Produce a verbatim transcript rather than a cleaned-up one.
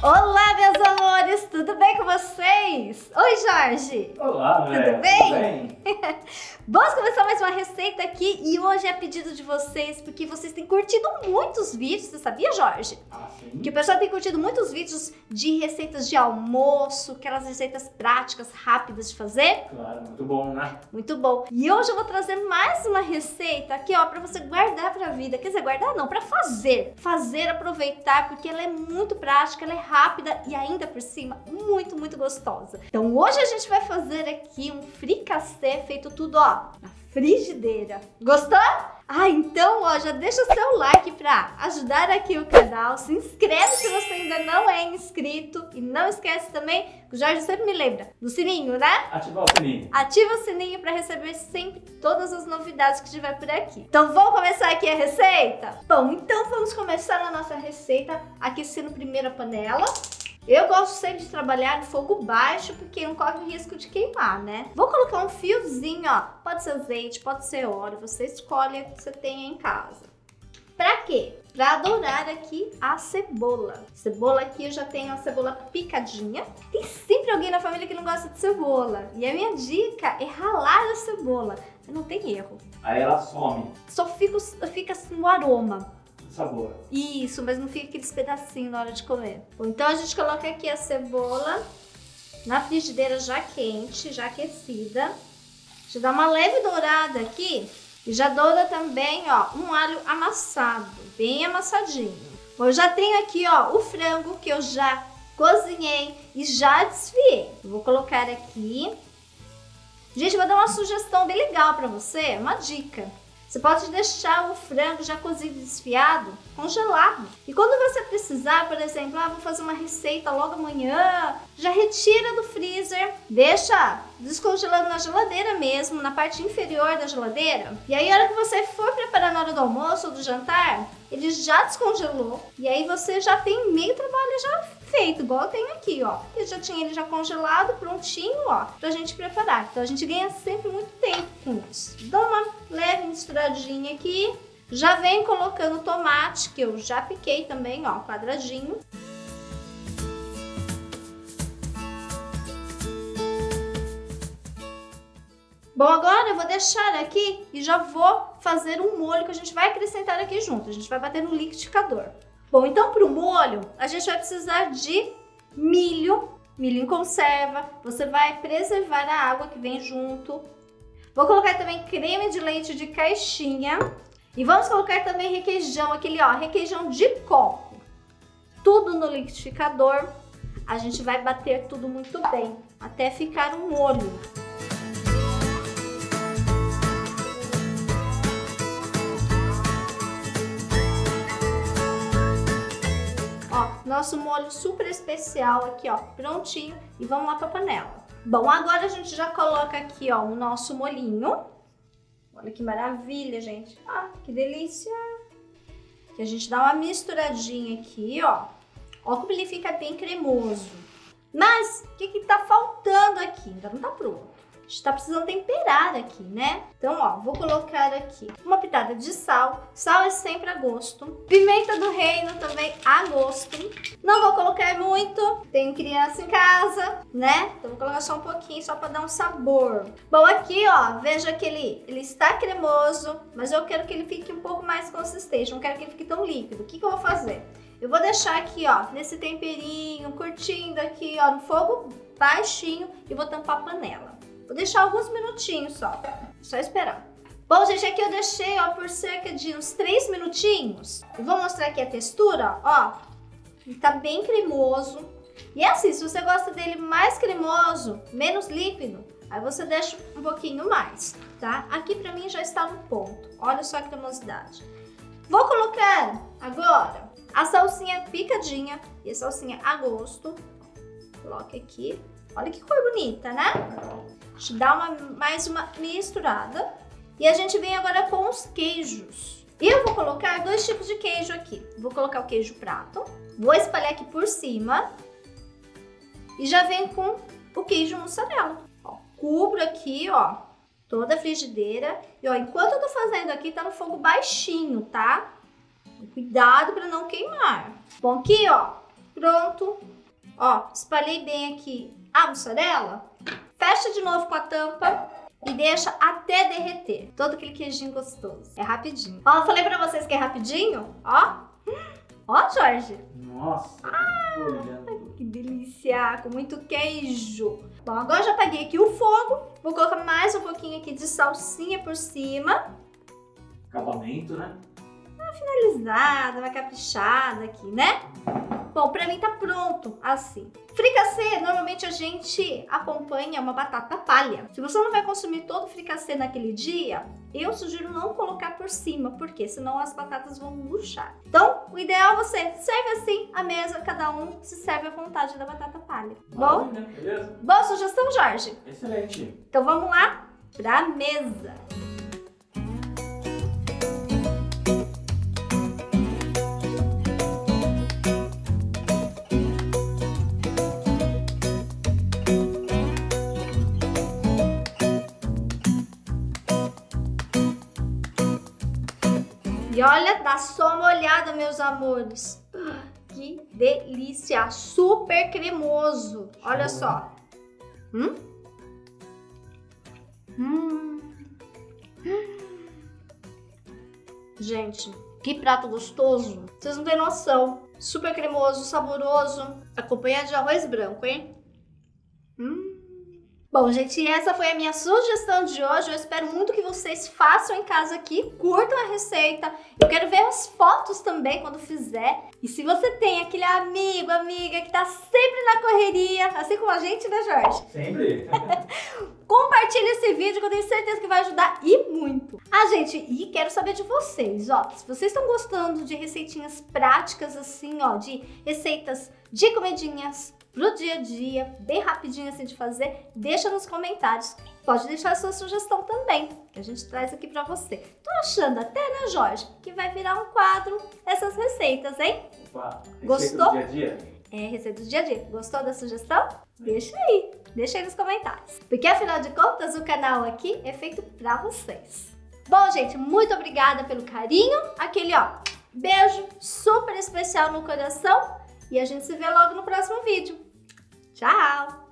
Olá, meus amores, tudo bem com vocês? Oi, Jorge! Olá, tudo velho. bem? Tudo bem? Vamos começar mais uma receita aqui e hoje é a pedido de vocês, porque vocês têm curtido muitos vídeos, você sabia, Jorge? Ah, sim. Que o pessoal tem curtido muitos vídeos de receitas de almoço, aquelas receitas práticas, rápidas de fazer. Claro, muito bom, né? Muito bom. E hoje eu vou trazer mais uma receita aqui, ó, pra você guardar pra vida. Quer dizer, guardar não, pra fazer. Fazer, aproveitar, porque ela é muito prática, ela é rápida e ainda por cima muito, muito gostosa. Então hoje a gente vai fazer aqui um fricassê feito tudo, ó, na frigideira. Gostou? Ah, então, ó, já deixa o seu like pra ajudar aqui o canal, se inscreve se você ainda não é inscrito e não esquece também, que o Jorge sempre me lembra, do sininho, né? Ativar o sininho. Ativa o sininho para receber sempre todas as novidades que tiver por aqui. Então vamos começar aqui a receita? Bom, então vamos começar a nossa receita aquecendo primeiro a panela. Eu gosto sempre de trabalhar no fogo baixo, porque não corre o risco de queimar, né? Vou colocar um fiozinho, ó. Pode ser azeite, pode ser óleo, você escolhe o que você tenha em casa. Pra quê? Pra dourar aqui a cebola. Cebola aqui eu já tenho a cebola picadinha. Tem sempre alguém na família que não gosta de cebola. E a minha dica é ralar a cebola. Não tem erro. Aí ela some. Só fica, fica assim o aroma. Sabor. Isso, mas não fica aqueles pedacinhos na hora de comer. Bom, então a gente coloca aqui a cebola na frigideira já quente, já aquecida. Já dá uma leve dourada aqui e já doura também, ó, um alho amassado, bem amassadinho. Bom, eu já tenho aqui, ó, o frango que eu já cozinhei e já desfiei. Eu vou colocar aqui. Gente, vou dar uma sugestão bem legal pra você, uma dica. Você pode deixar o frango já cozido e desfiado, congelado. E quando você precisar, por exemplo, ah, vou fazer uma receita logo amanhã, já retira do freezer, deixa descongelando na geladeira mesmo, na parte inferior da geladeira. E aí, a hora que você for preparar na hora do almoço ou do jantar, ele já descongelou. E aí você já tem meio trabalho já feito, igual eu tenho aqui, ó. Eu já tinha ele já congelado, prontinho, ó, pra gente preparar. Então a gente ganha sempre muito tempo com isso. Dá uma leve misturadinha aqui. Já venho colocando o tomate, que eu já piquei também, ó, quadradinho. Bom, agora eu vou deixar aqui e já vou fazer um molho que a gente vai acrescentar aqui junto. A gente vai bater no liquidificador. Bom, então para o molho, a gente vai precisar de milho, milho em conserva. Você vai preservar a água que vem junto. Vou colocar também creme de leite de caixinha. E vamos colocar também requeijão, aquele ó, requeijão de coco. Tudo no liquidificador. A gente vai bater tudo muito bem, até ficar um molho. Nosso molho super especial aqui, ó, prontinho. E vamos lá pra panela. Bom, agora a gente já coloca aqui, ó, o nosso molhinho. Olha que maravilha, gente. Ah, que delícia. Que a gente dá uma misturadinha aqui, ó. Ó como ele fica bem cremoso. Mas, o que que tá faltando aqui? Ainda não tá pronto. A gente tá precisando temperar aqui, né? Então, ó, vou colocar aqui uma pitada de sal. Sal é sempre a gosto. Pimenta do reino também a gosto. Não vou colocar muito, tenho criança em casa, né? Então vou colocar só um pouquinho, só pra dar um sabor. Bom, aqui, ó, veja que ele, ele está cremoso, mas eu quero que ele fique um pouco mais consistente. Não quero que ele fique tão líquido. O que que eu vou fazer? Eu vou deixar aqui, ó, nesse temperinho, curtindo aqui, ó, no fogo baixinho e vou tampar a panela. Vou deixar alguns minutinhos só, só esperar. Bom, gente, aqui eu deixei, ó, por cerca de uns três minutinhos. E vou mostrar aqui a textura, ó. Ele tá bem cremoso. E é assim, se você gosta dele mais cremoso, menos líquido, aí você deixa um pouquinho mais, tá? Aqui pra mim já está no ponto. Olha só a cremosidade. Vou colocar agora a salsinha picadinha e a salsinha a gosto. Coloque aqui. Olha que cor bonita, né? A gente dá uma, mais uma misturada. E a gente vem agora com os queijos. E eu vou colocar dois tipos de queijo aqui. Vou colocar o queijo prato. Vou espalhar aqui por cima. E já vem com o queijo mussarela. Ó, cubro aqui, ó, toda a frigideira. E ó, enquanto eu tô fazendo aqui, tá no fogo baixinho, tá? Cuidado para não queimar. Bom, aqui, ó, Pronto. Ó, espalhei bem aqui a mussarela. Fecha de novo com a tampa e deixa até derreter. Todo aquele queijinho gostoso. É rapidinho. Ó, eu falei pra vocês que é rapidinho. Ó. Ó, Jorge. Nossa, ah, olhando. Que delícia, com muito queijo. Bom, agora já apaguei aqui o fogo. Vou colocar mais um pouquinho aqui de salsinha por cima. Acabamento, né? Uma finalizada, uma caprichada aqui, né? Bom, pra mim tá pronto assim. Fricassê, normalmente a gente acompanha uma batata palha. Se você não vai consumir todo o fricassê naquele dia, eu sugiro não colocar por cima, porque senão as batatas vão murchar. Então, o ideal é você serve assim a mesa, cada um se serve à vontade da batata palha. Bom? Beleza? Boa sugestão, Jorge? Excelente. Então vamos lá pra mesa. E olha, dá só uma olhada, meus amores. Que delícia! Super cremoso. Olha só. Hum? Hum. Gente, que prato gostoso. Vocês não têm noção. Super cremoso, saboroso. Acompanhado de arroz branco, hein? Hum. Bom, gente, essa foi a minha sugestão de hoje. Eu espero muito que vocês façam em casa aqui, curtam a receita. Eu quero ver as fotos também quando fizer. E se você tem aquele amigo, amiga que tá sempre na correria, assim como a gente, né, Jorge? Sempre. Compartilha esse vídeo que eu tenho certeza que vai ajudar e muito. Ah, gente, e quero saber de vocês, ó. Se vocês estão gostando de receitinhas práticas assim, ó, de receitas de comidinhas pro dia a dia, bem rapidinho assim de fazer, deixa nos comentários. Pode deixar a sua sugestão também, que a gente traz aqui pra você. Tô achando até, né, Jorge, que vai virar um quadro essas receitas, hein? Opa, Gostou? Do dia a dia? É, receita do dia a dia. Gostou da sugestão? Deixa aí, deixa aí nos comentários. Porque afinal de contas, o canal aqui é feito pra vocês. Bom, gente, muito obrigada pelo carinho. Aquele, ó, beijo super especial no coração. E a gente se vê logo no próximo vídeo. Tchau!